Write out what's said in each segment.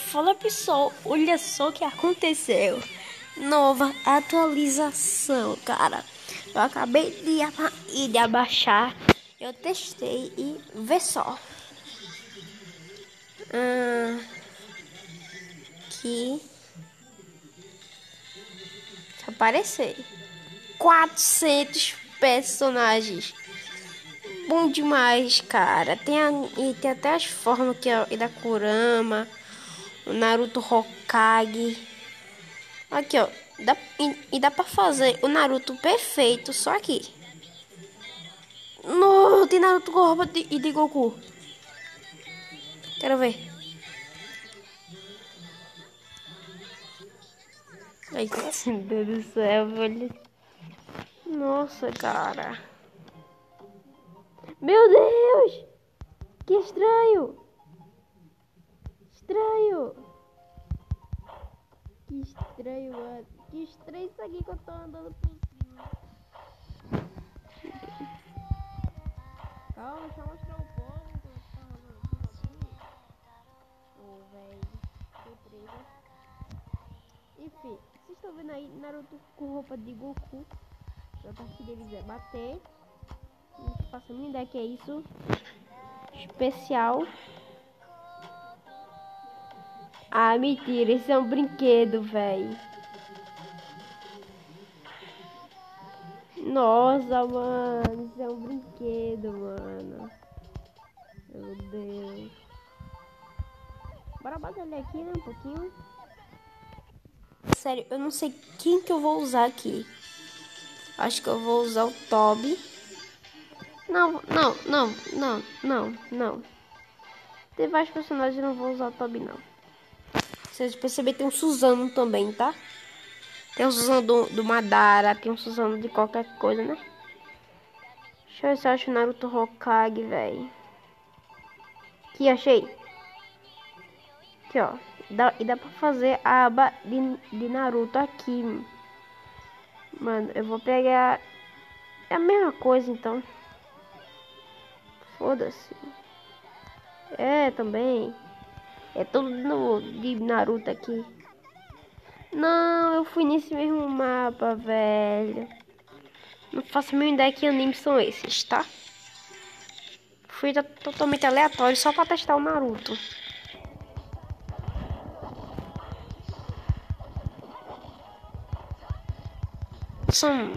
Fala pessoal, olha só o que aconteceu. Nova atualização, cara. Eu acabei de abaixar. Eu testei e vê só. Aqui. Aparecer 400 personagens. Bom demais, cara. Tem até as formas que é da Kurama, o Naruto Hokage. Aqui, ó. Dá pra fazer o Naruto perfeito, só aqui. No, tem Naruto com roupa de Goku. Quero ver. Ai, meu Deus do céu, velho. Nossa, cara. Meu Deus! Que estranho! Estranho! Que estranho, mano. Que estranho isso aqui que eu tô andando por cima. Calma, deixa eu mostrar um pouco. Tá rolando aqui. Ô, velho. Surpresa. Enfim, vocês estão vendo aí Naruto com roupa de Goku. A parte deles é bater. Não faço a minha ideia que é isso. Especial. Ah, mentira, esse é um brinquedo, velho. Nossa, mano, isso é um brinquedo, mano. Meu Deus. Bora batalhar aqui, né, um pouquinho. Sério, eu não sei quem que eu vou usar aqui. Acho que eu vou usar o Toby. Não. Tem vários personagens, eu não vou usar o Toby, não. Vocês perceberam, tem um Suzano também, tá? Tem um Suzano do Madara, tem um Suzano de qualquer coisa, né? Deixa eu ver se eu acho o Naruto Hokage, velho. Aqui, achei. Aqui, ó. E dá pra fazer a aba de Naruto aqui. Mano, eu vou pegar... É a mesma coisa, então. Foda-se. É, também. É tudo de Naruto aqui. Não, eu fui nesse mesmo mapa, velho. Não faço a mínima ideia que animes são esses, tá? Fui totalmente aleatório só pra testar o Naruto. Nossa,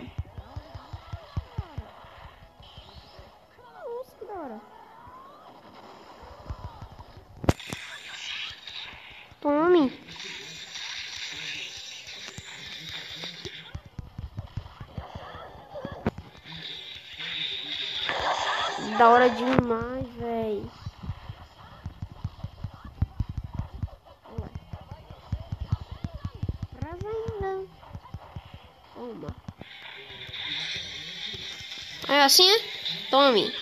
que da hora. Tome. Da hora demais, velho. Ainda. Toma. É assim, é? Tome.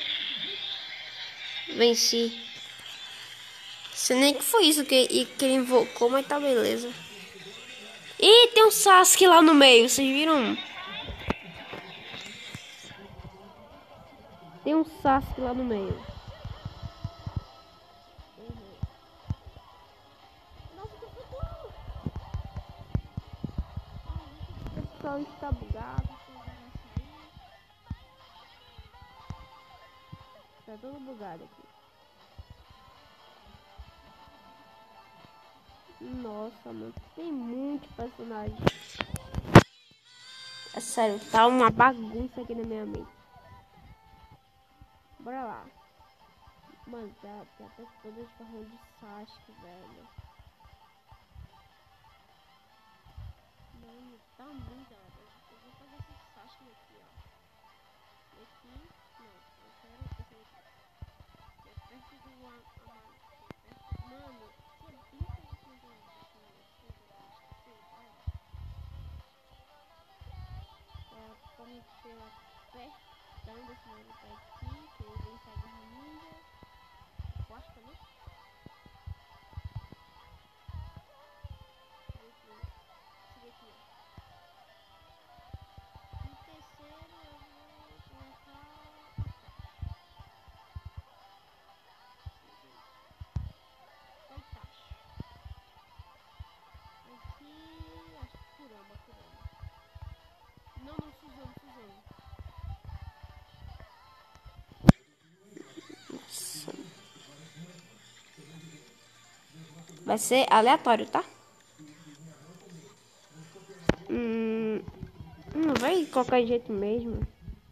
Venci. Sei nem que foi isso que ele invocou, mas tá beleza. Ih, tem um Sasuke lá no meio, vocês viram? Tem um Sasuke lá no meio. O pessoal está bugado. Tá todo bugado aqui. Nossa, mano, tem muito personagem. É sério, tá uma bagunça aqui na minha mente. Bora lá. Mano, tem até todas as formas de Sasuke, velho. Mano, tá muito da hora. Eu vou fazer esse Sasuke aqui, ó. Aqui, não, eu quero esse aqui. É perto do Amado. Mano, que é bem parecido com como pela pertão desse Naruto aqui, que ele vem sair ninja. Gosta, né? Esse aqui, ó. E terceiro eu vou colocar o Itachi. Vai ser aleatório, tá? Não vai de qualquer jeito mesmo.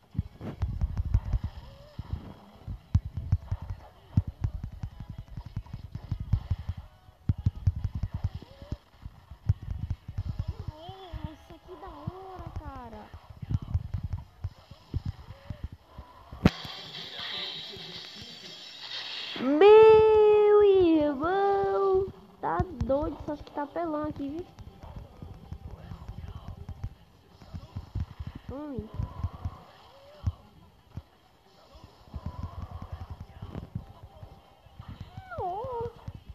Nossa, que da hora, cara. Meu irmão, tá doido, só que tá pelando aqui, viu? Tome. Nossa.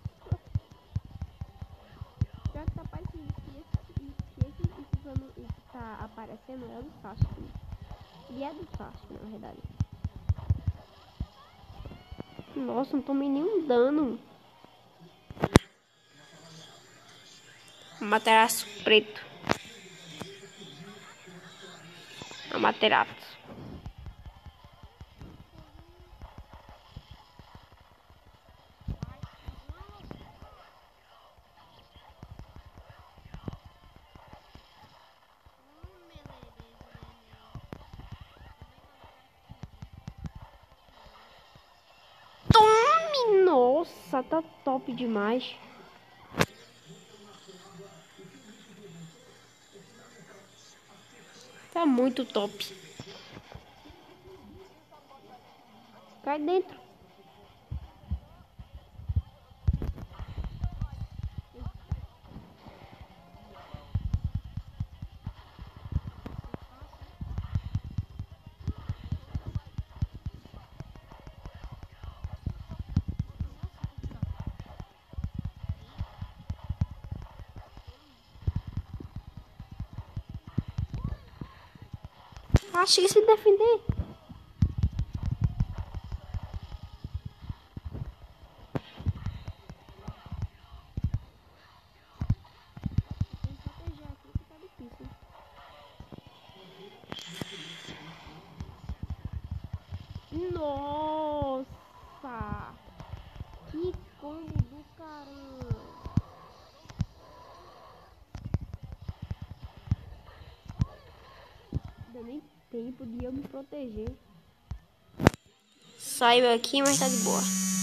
Pior que tá parecendo que esse ano que tá aparecendo é do Sasuke. E é do Sasuke, na verdade. Nossa, não tomei nenhum dano. Amaterasu preto. Amaterasu. Tome! Nossa, tá top demais. Tá muito top. Cai dentro. Achei se defender. Tem que proteger aqui que tá difícil. Nossa! Que combo do caramba! Deu nem tempo de eu me proteger. Saiu aqui, mas tá de boa.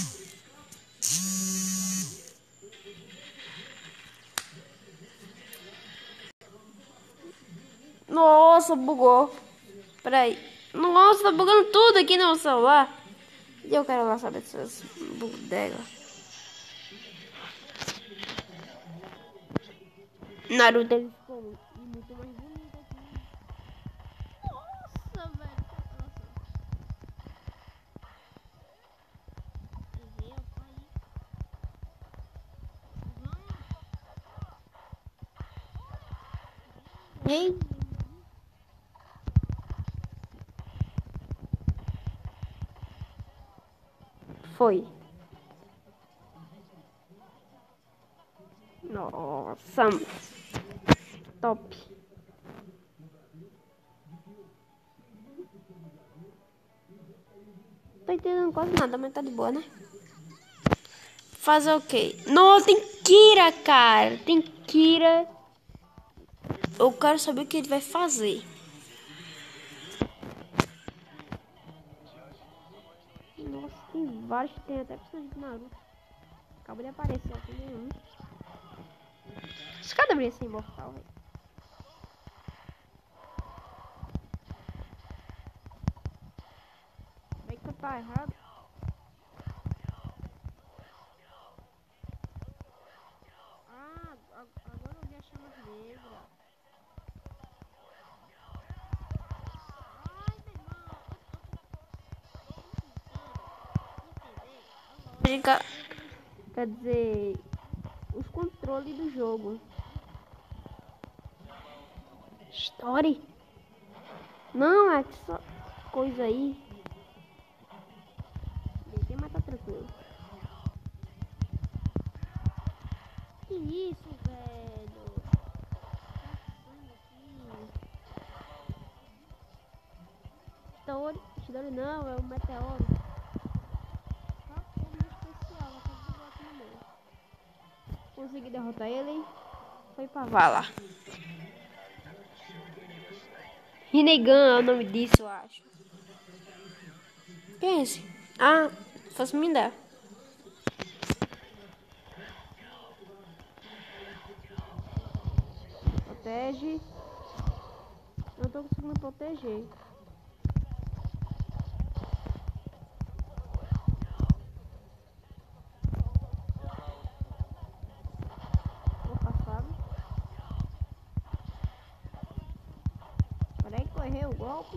Nossa, bugou. Peraí. Nossa, tá bugando tudo aqui no meu celular. E eu quero lá saber dessas bodegas. Naruto ele ficou muito mais bonito aqui. Nossa, velho. Ei. Foi. Nossa. Top. Tô entendendo quase nada, mas tá de boa, né? Fazer o quê? Não, tem Kira, cara. Tem Kira. Eu quero saber o que ele vai fazer. Nossa, tem vários. Tem até personagem do Naruto. Acabou de aparecer aqui nenhum. Esse cara deveria ser imortal, velho. Bem que tá errado. Ah, agora eu vi a chama negra. Ai, meu irmão. Quer dizer, os controles do jogo. Story? Não, é que só coisa aí. Deixa, mas tá tranquilo. Que isso, velho? Story não, é o meteoro. consegui derrotar ele. Foi pra vala. Rinnegan é o nome disso, eu acho. Quem é esse? Ah, fosse me dar. Protege. Não tô conseguindo proteger. Vou passar. Peraí que eu errei o golpe.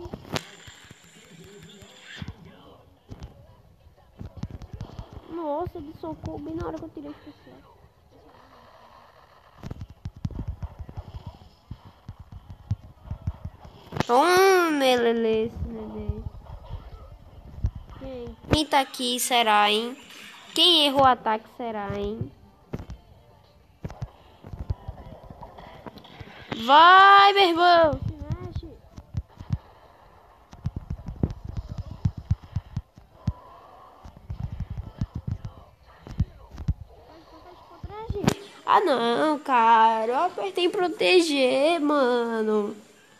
Nossa, ele socou bem na hora que eu tirei o especial. Lelê, esse neném. Quem tá aqui será, hein? Quem errou o ataque será, hein? Vai, meu irmão! Se mexe! Ah, não, cara. Eu apertei em proteger, mano.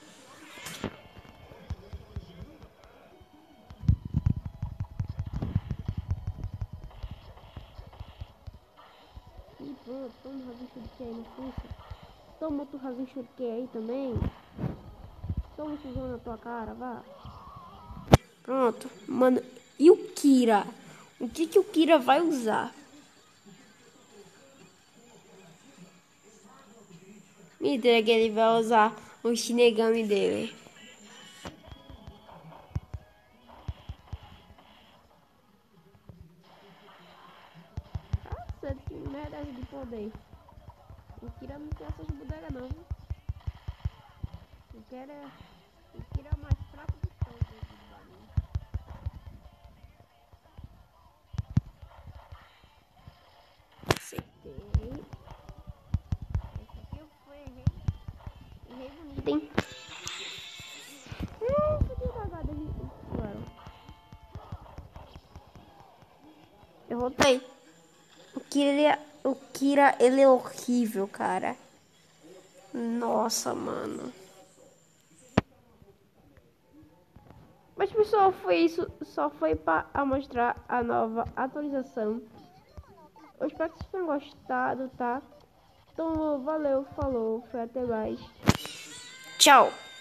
E pronto, toma o Rasen Shuriken aí na força. Toma outro Rasen Shuriken aí também. Toma um suzão na tua cara, vá. Pronto, mano. E o Kira? O que o Kira vai usar? Me entrega, ele vai usar o Shinigami dele. Nossa, que merda de poder. O Kira não tem essas bodegas não, viu? O Kira é o mais fraco de todos do Batman. Acertei. Esse aqui eu fui, errei. Errei bonito, hein? Que devagar da gente. Derrotei. O Kira, ele é horrível, cara. Nossa, mano. Mas pessoal, foi isso. Só foi para mostrar a nova atualização. Eu espero que vocês tenham gostado, tá? Então, valeu, falou, foi até mais. Tchau!